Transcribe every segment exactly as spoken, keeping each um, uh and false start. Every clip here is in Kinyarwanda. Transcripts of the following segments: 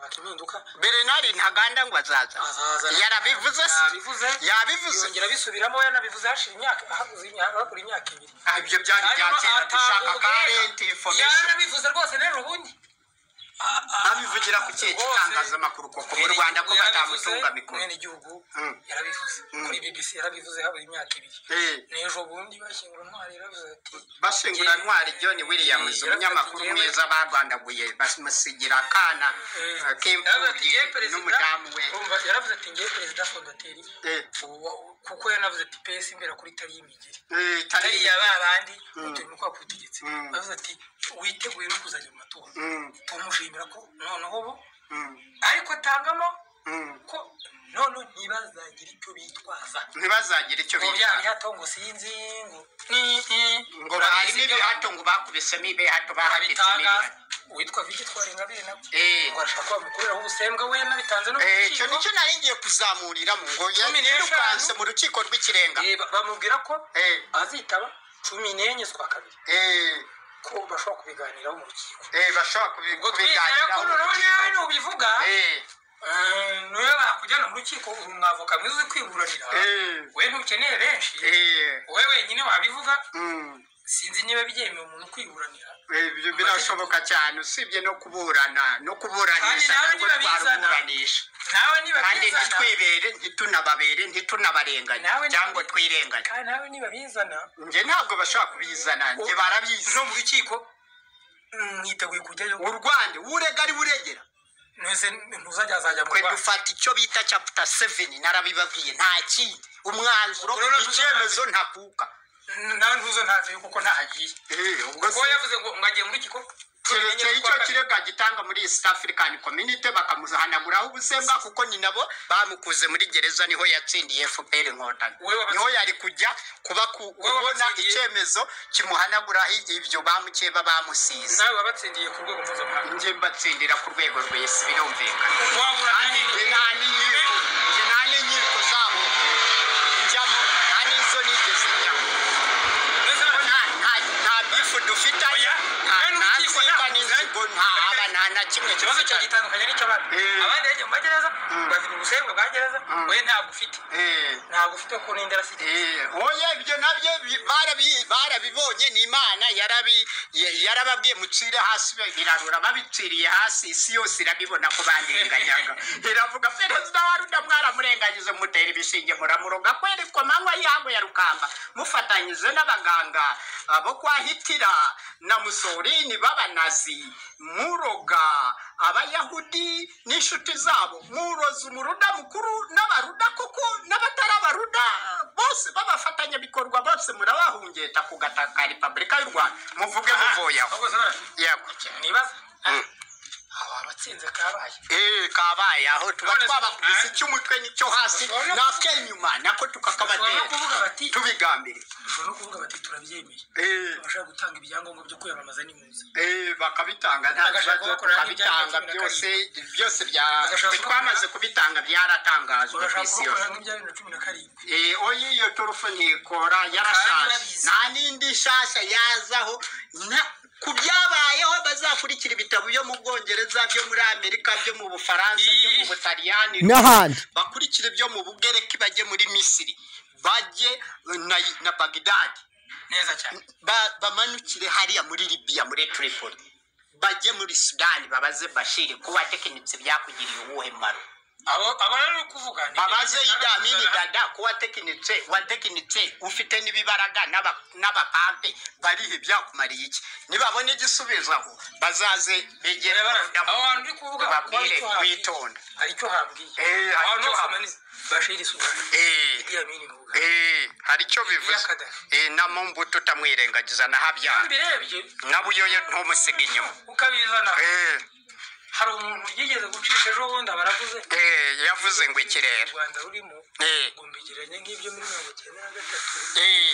akiminduka Bernard Ntaganda ngo azaza yarabivuze yabivuze yabivuze yongera bisubiramo yanabivuze hashira imyaka habuze imyaka kuri imyaka ibiri ibyo byari byakera dushaka current information yarabivuze rwose rero ubundi abivugira ku kiye gitangazamakuru koko mu Rwanda ko batamutunga mikoro nene igihugu yarabivuze kuri B B C yarabivuze habura imyaka ibiri nejo bundi bashingura ntwari yaravuze ati bashingura ntwari John Williams umunyamakuru mwiza barwandaguye bamusigira kana k'imfubyi n'umudamu we yaravuze ati ngiye perezida fondateri kuko yanavuze ati P S imbere kuri tari y'imigeri eh tari yababandi utuntu kwa kutegetse bavuze ati witeguye no kuzajya mu matora tumushimira ko noneho bo ariko tangamo ko none ntibazagira icyo bitwaza ntibazagira icyo bitwaza byari hato ngo sinzi ngo ngo bari nibi hato ngo bakubisemo ibe hato bahabitse witwa Vigitwari Ngabire nako eh ngo ashaka mukorera ubusembwa we nabitanze no eh cyo nicyo nari ngiye kuzamurira mu ngo yirukanse mu rukiko rw'ikirenga eh bamubwira ko eh azitaba cumi n'enye zwa kabiri eh ko bashobora kubiganiraho mu rukiko eh bashobora kubiganiraho mu rukiko no bivuga eh niwe bakujyana mu rukiko uri umwavoka mwiza kwiburanira we ntukeneye benshi we wenyine wabivuga sinzi niba byemewe umuntu kwiburanira ibyo birashoboka cyane usibye no kuburana no kuburanisha nabwo twaburanisha nawe niba kandi ntitwibere ntitunababere ntitunabarenganya cyangwa twirenganya kandi nawe niba bizana nge ntabwo bashaka kubizana nge barabizi no mu rukiko mwiteguye kujyayo u Rwanda urega ari buregera nese ntuzajya azajya mu Rwanda kwe dufata icyo bita chapter seven narabibabwiye nta kindi umwanzuro icyemezo ntakuka nawe ntuzo ntaze kuko ntagiye eh ubwo ko yavuze ngo ngagiye muri kiko cyo icyo kirega gitanga muri East African Community bakamuzahanaguraho ubusembwa kuko ni nabo bamukuze muri gereza niho yatsindiye F P R Inkotanyi niho yari kujya kuba kubona icyemezo kimuhanaguraho ibyo bamukiye bamusize nawe wabatsindiye ku rwego mpuzamahanga nje mbatsindira ku rwego rw'isi birumvikana kandi nje nani nyiko nje nani nyiko zabo njyamo nani izo nigeze njyamo nta bifu dufitanye na kimwe kibazo cyo gitandukanye n'icyo abandi abandi yagiye mu magereza bafite ubusembwa bwa gereza we ntabwo ufite ntabwo ufite ko n'indera siti oya ibyo nabyo barabibonye ni Imana yarabi yarababwiye mucire hasi birarura babiciriye hasi isi yose irabibona ko bandenganyaga iravuga perezida wa Rwanda mwaramurengagize mutera ibishinge muramuroga kweri ko manywa yango ya Rukamba mufatanyije n'abaganga abo kwahitira na Mussolini babanazi muroga abayahudi n'ishuti zabo muroza umuruda mukuru n'abaruda koko n'abatarabaruda bose babafatanya bikorwa bose murabahungeta ku gataka Republika y'u Rwanda muvuge muvoya yego nibaza abatsinze kabaye eh kabaye aho tuba twabakubise cy'umutwe nicyo hasi nafke inyuma nako tukakabatera tubigambire no kuvuga bati turabyemeye eh bashaka gutanga ibyangombwa byo kwiyamamaza n'impunzi eh bakabitanga nta kibazo tukabitanga byose byose bya twamaze kubitanga byaratangazwe kwisiyo eh oyi yo turufu nikora yarashaje nta nindi shasha yazaho na kubyabayeho bazakurikira ibitabo byo mu Bwongereza byo muri Amerika byo mu Bufaransa byo mu Butaliyani n'ahandi bakurikira byo mu Bugereki bajye muri Misiri bajye na, na Baghdad neza cyane bamanukire ba hariya muri Libya muri Tripoli bajye muri Sudan babaze Bashir kuba tekinitse byakugiriye ubuhe maro abo abana kuvuga ni babaze idamini dada kuba tekinitse wa tekinitse ufite nibibaraga naba nabapampe barihe byakumariye iki nibabone igisubizo aho bazaze begere abo bantu kuvuga babwire kwitonda aricyo hambwiye eh aricyo hamani Bashir Sudan eh idamini muvuga eh haricyo bivuze eh namumbuto tamwirengagiza na habya mbirebye nabuyoye ntomusige inyuma ukabizana eh hari umuntu yigeze gucisha ejo bundi baravuze eh yavuze ngo ikirere Rwanda rurimo eh gumbigiranye nk'ibyo muri mirongo icyenda na gatatu eh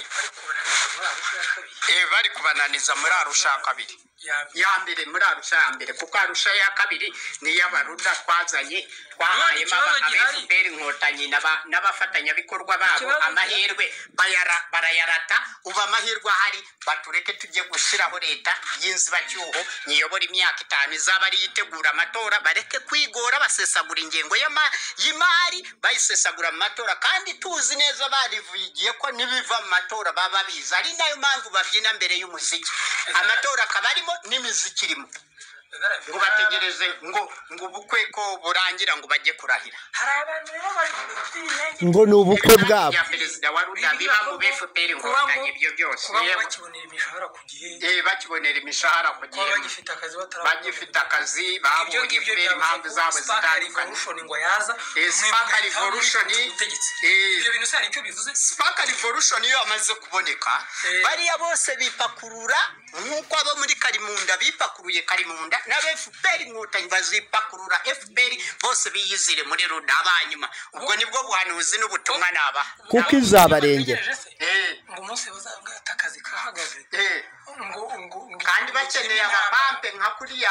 eh bari kubananiza muri Arusha kabiri ya mbere muri Arusha ya mbere kuko Arusha ya kabiri ni y'abaruda twazanye twahaye abafuperi Inkotanyi n'abafatanya bikorwa babo amahirwe barayarata uba amahirwe ahari batureke tujye gushiraho leta y'inzibacyuho niyobora imyaka itanu izaba ari yitegura basesagura amatora bareke kwigora basesagura ingengo y'imari bayisesagura mu matora kandi tuzi neza barivugiye ko nibiva mu matora baba biza ari nayo mpamvu babyina mbere y'umuziki amatora akaba arimo n'imiziki irimo ngo bategereze ngo ngo ubukwe ko burangira ngo bajye kurahira hari abantu rero bari ngo ni ubukwe bwabo ya perezida wa Ruda biba mu F P R inkotanyi ibyo byose bakibonera imishahara ku gihe eh bakibonera imishahara ku gihe bagifite akazi batara bagifite akazi babonye ibyo impamvu zabo zitandukanye ngo yaza Spark Revolution ibyo bintu se icyo bivuze Spark Revolution iyo amaze kuboneka bariya bose bipakurura nkuko abo muri Karimunda bipakuruye Karimunda na F P R inkotanyi bazipakurura F P R bose biyizire muri Ruda abanyuma ubwo nibwo buhanuzi n'ubutumwa naba kuko izabarengera eh ngo umunsi bazabwata akazi kahagaze eh ngo ngo kandi bakeneye abapampe nka kuriya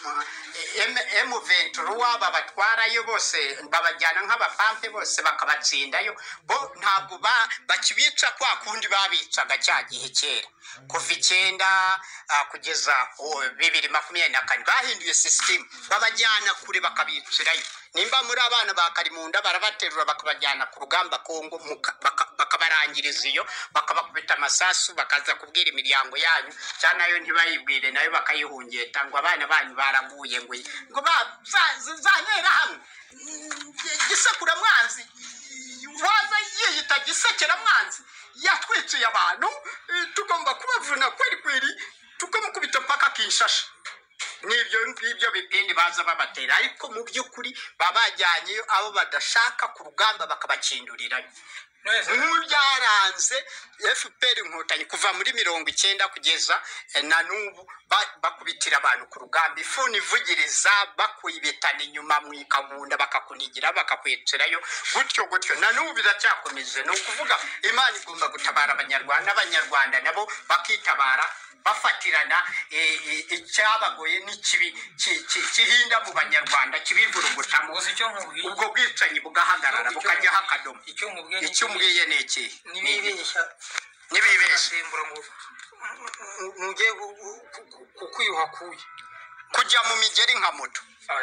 M vingt ruwaba batwarayo bose babajyana nk'abapampe bose bakabatsindayo bo ntabwo bakibica kwa kundi babicaga cya gihe kera kuva icyenda kugeza bibiri makumyabiri na kane bahinduye system babajyana kure bakabicirayo nimba muri abana ba Karimunda barabaterura bakabajyana ku rugamba Kongo bakabarangiriza iyo bakabakubita amasasu bakaza kubwira imiryango yanyu cyane ayo ntibayibwire nayo bakayihungeta ngo abana banyu baraguye ngo ngo bazanera hamwe gisekura mwanzi waza yiyita gisekera mwanzi yatwiciye abantu tugomba kubavuna kweri kweri tukamukubita mpaka Kinshasa nibyo ngibyo bipindi baza babatera ariko mu by'ukuri babajyanye abo badashaka ku rugamba bakabakindurirayo nk'ibyaranze F P R inkotanyi kuva muri mirongo icyenda kugeza na n'ubu bakubitira abantu ku rugamba ifuni ivugiriza bakuyibetana inyuma mu ikabunda bakakunigira bakakwicirayo gutyo gutyo na n'ubu biracyakomeje no kuvuga Imana igomba gutabara abanyarwanda abanyarwanda nabo bakitabara bafatirana icyabagoye n'ikibi kihinda mu banyarwanda kibivurugutamo ubwo bwicanyi bugahagarara bukajyaho akadomo icyo mbwiye ni iki nibibeshya nibibeshya ngiye kukwiyuha kuye kujya mu migeri nka moto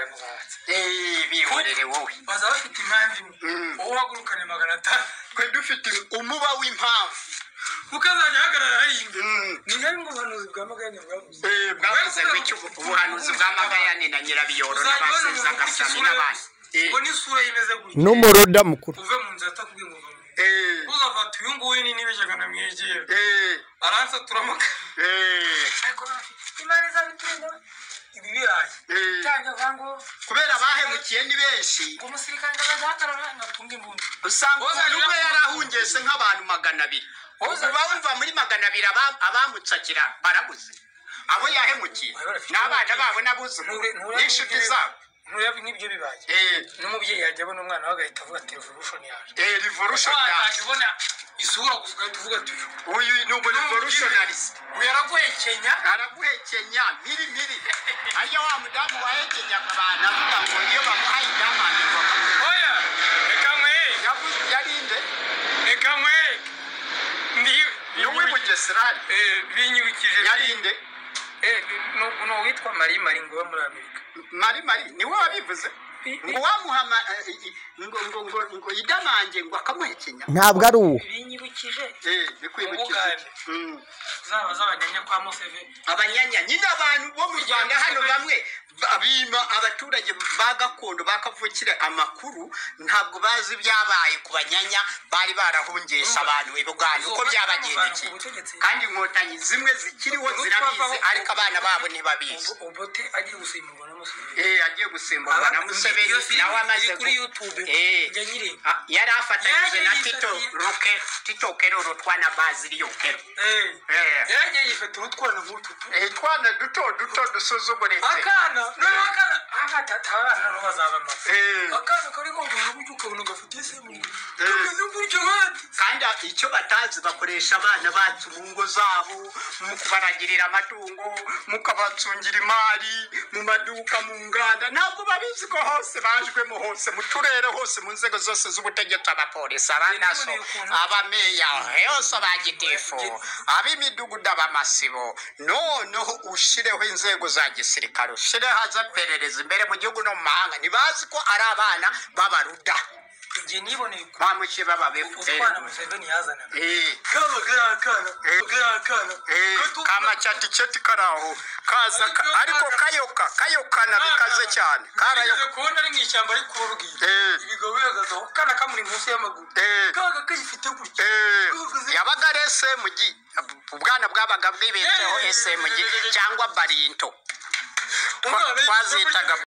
bihorere wowe baza bafite impamvu imwe wowe uhagurukane magana atanu twe dufite umuba w'impamvu ukazajya ahagarara hariya imbere ni nkaho ngo ubuhanuzi bwa Magayane bwavuze bwavuze bityo ubuhanuzi bwa Magayane na Nyirabiyoro n'abasiza Gasani n'abandi ngo n'isura yimeze gutya n'umuroda mukuru uve mu nzira atakubwiye ngo uzafata uyu nguyu ni nibeshyaga namwegera aransaturamo ariko Imana izabiturinda ibi birayi cyangwa vango kubera bahemukiye ni benshi ngo umusirikare ndabazahagarara ngatunga imbunda usanga umuntu umwe yarahungese nk'abantu magana abiri bumva muri magana abiri abamutsakira barabuze abo yahemukiye n'abana babo n'abuzukuru n'inshuti zabo n'ibyo bibaye n'umubyeyi yajya abona umwana we agahita avuga ati revolution yaje revolution yaje ubona isura gusa ugahita uvuga ati uyu ni umu revolutionalist yaraguhekenya araguhekenya miri miri ajya wa mudamu wahekenyaga abantu avuga ngo iyo bamuhaye idamani oya reka mwe yarinde reka mwe n'uwi Bugesera binyibukije yarinde no witwa Marie Marie ngo muri Amerika Marie Marie niwe wabivuze ngo wamuhama ngo ngo ngo ngo idamange ngo akamuhekenya ntabwo ari uwo binyibukije eh bikwibukije zaba zabanyanya kwa Museve abanyanya nyine abantu bo mu Rwanda hano bamwe abima abaturage bagakondo bakavukira amakuru ntabwo bazi byabaye ku banyanya bari barahungesha abantu ibuganda uko byabagendekeye kandi inkotanyi zimwe zikiriho zirabizi ariko abana babo ntibabizi Obote agiye gusimburwa na Museveni eh agiye gusimburwa na Museveni nawe amaze kuri YouTube eh yari afatanyije na Tito Ruke Tito Kero rutwana baziriyo kero eh eh yagiye yifata urutwana nk'utu eh twana duto duto dusuzuguretse akana no akana agatatana no bazabama eh akana kari ngo ngubuke ukabona gafite semu kandi icyo batazi bakoresha abana bacu mu ngo zabo mu kubaragirira amatungo mu kabatungira imari mu maduka mu nganda ntabwo babizi ko hose bajwemo hose mu turere hose mu nzego zose z'ubutegetsi abapolisi abanaso abameya hose abagitifu ab'imidugudu abamasibo noneho ushireho inzego za gisirikare ushireho haza perereza imbere mu gihugu no mu mahanga ntibazi ko ari abana b'abaruda igihe niboneye bamushye baba befuperi utwana Museveni yazanaga eh kaba garakana garakana kamachati cheti karaho kaza ariko kayoka kayokana bikaze cyane karayoka kubona ari mwishyamba ari kububwira ibigo bihagazeho kana kamuri munsi y'amaguru kaga kayifite gutya yabaga rese mugi ubwana bwabaga bwibetseho S M G cyangwa barinto twazitaga